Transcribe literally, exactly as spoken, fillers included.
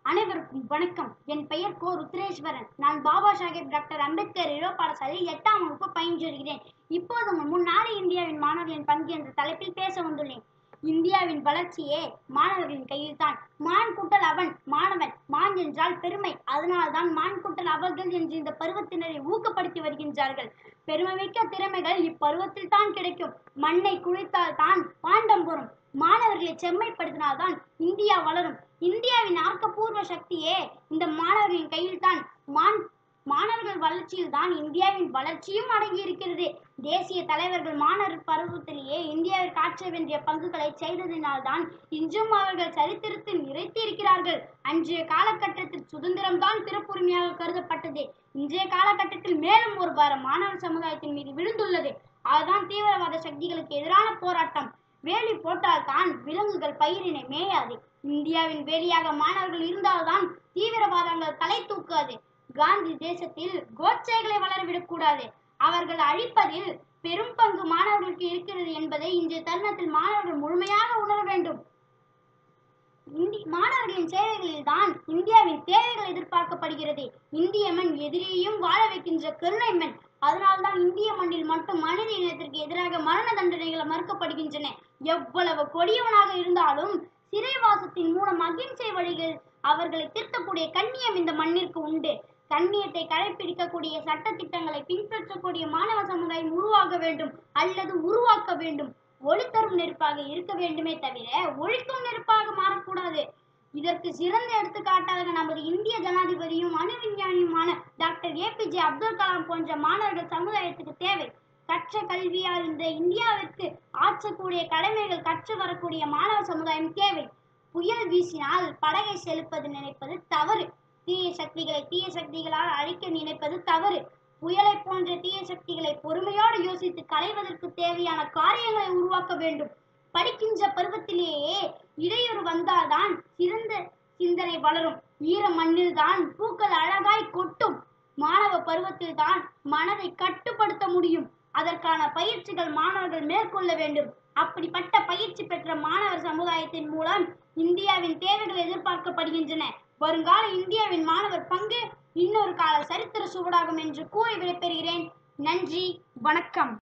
அனைவருக்கும் வணக்கம். என் பெயர் கோ ருத்ரேஸ்வரன். நான் பாபா சாஹேப் டாக்டர் அம்பேத்கர் இளோ பாடசாலையில் எட்டாம் வகுப்பு பயின்று வருகிறேன். இப்போது உங்கள் முன் நாடு இந்தியாவின் மாணவர்களின் பங்கு என்ற தலைப்பில் பேச வந்துள்ளேன். இந்தியாவின் வளர்ச்சியே மாணவர்களின் கையில்தான். மான் குட்டல் அவன் மாணவன், மான் என்றால் பெருமை. அதனால்தான் மான் குட்டல் அவர்கள் என்று இந்த பருவத்தினரை ஊக்கப்படுத்தி வருகின்றார்கள். பெருமைமிக்க திறமைகள் இப்பருவத்தில் தான் கிடைக்கும். மண்ணை குளித்தால் தான் பாண்டம் வரும். மாணவர்களை செம்மைப்படுத்தினால்தான் இந்தியா வளரும். இந்தியாவின் ஆக்கப்பூர்வ சக்தியே இந்த மாணவர்களின் கையில்தான். மான் மாணவர்கள் வளர்ச்சியில் தான் இந்தியாவின் வளர்ச்சியும் அடங்கி இருக்கிறது. தேசிய தலைவர்கள் மாணவர் பருவத்திலேயே இந்தியாவிற்கு ஆற்ற வேண்டிய பங்குகளை செய்ததினால்தான் இன்றும் அவர்கள் சரித்திரத்தில் நிறைத்து இருக்கிறார்கள். அன்றைய காலகட்டத்தில் சுதந்திரம் தான் பிறப்புரிமையாக கருதப்பட்டது. இன்றைய காலகட்டத்தில் மேலும் ஒரு பாரம் மாணவர் சமுதாயத்தின் மீது விழுந்துள்ளது. அதுதான் தீவிரவாத சக்திகளுக்கு எதிரான போராட்டம். வேலி போட்டால்தான் விலங்குகள் பயிரினை மேயாது. இந்தியாவின் வேலியாக மாணவர்கள் இருந்தால்தான் தீவிரவாதங்கள் தலை தூக்காது. காந்தி தேசத்தில் கோட்சைகளை வளரவிடக்கூடாது. அவர்கள் அழிப்பதில் பெரும் பங்கு மாணவர்களுக்கு இருக்கிறது என்பதை இன்றைய தருணத்தில் மாணவர்கள் முழுமையாக உணர வேண்டும். மாணவர்களின் சேவைகளில் தான் இந்தியாவின் தேவைகள் எதிர்பார்க்கப்படுகிறது. இந்திய மண் எதிரியையும் வாழ வைக்கின்ற கருணை மண். அதனால்தான் இந்திய மண்ணில் மட்டும் மனித இனத்திற்கு எதிராக மரண தண்டனைகள் மறுக்கப்படுகின்றன. எவ்வளவு கொடியவனாக இருந்தாலும் சிறைவாசத்தின் மூலம் அகிம்சை வழிகள் அவர்களை திருத்தக்கூடிய கண்ணியம் இந்த மண்ணிற்கு உண்டு. கண்ணியத்தை கடைபிடிக்கக்கூடிய சட்ட திட்டங்களை பின்பற்றக்கூடிய மாணவ சமுதாயம் உருவாக வேண்டும் அல்லது உருவாக்க வேண்டும். ஒளி தரும் நெருப்பாக இருக்க வேண்டுமே தவிர ஒழிக்கும் நெருப்பாக மாறக்கூடாது. இதற்கு சிறந்த எடுத்துக்காட்டாக நமது இந்திய ஜனாதிபதியும் அணு விஞ்ஞானியுமான doctor A P J Abdul Kalam போன்ற மாணவர்கள் சமுதாயத்துக்கு தேவை. கற்ற கல்வியால் இந்த இந்தியாவிற்கு ஆற்றக்கூடிய கடமைகள் கற்று வரக்கூடிய மாணவ சமுதாயம் தேவை. புயல் வீசினால் படகை செலுப்பது நினைப்பது தவறு. தீய சக்திகளை தீய சக்திகளால் அழிக்க நினைப்பது தவறு. புயலை போன்ற தீய சக்திகளை பொறுமையோடு யோசித்து களைவதற்கு தேவையான காரியங்களை உருவாக்க வேண்டும். படிக்கின்ற பருவத்திலேயே இடையூறு வந்தால்தான் சிறந்த சிந்தனை வளரும். ஈர மண்ணில் தான் பூக்கள் அழகாய் கொட்டும். மாணவ பருவத்தில் தான் மனதை கட்டுப்படுத்த முடியும். அதற்கான பயிற்சிகள் மாணவர்கள் மேற்கொள்ள வேண்டும். அப்படிப்பட்ட பயிற்சி பெற்ற மாணவர் சமுதாயத்தின் மூலம் இந்தியாவின் தேவைகள் எதிர்பார்க்கப்படுகின்றன. வருங்கால இந்தியாவின் மாணவர் பங்கு இன்னொரு கால சரித்திர சுவடாகும் என்று கூறி விடைபெறுகிறேன். நன்றி, வணக்கம்.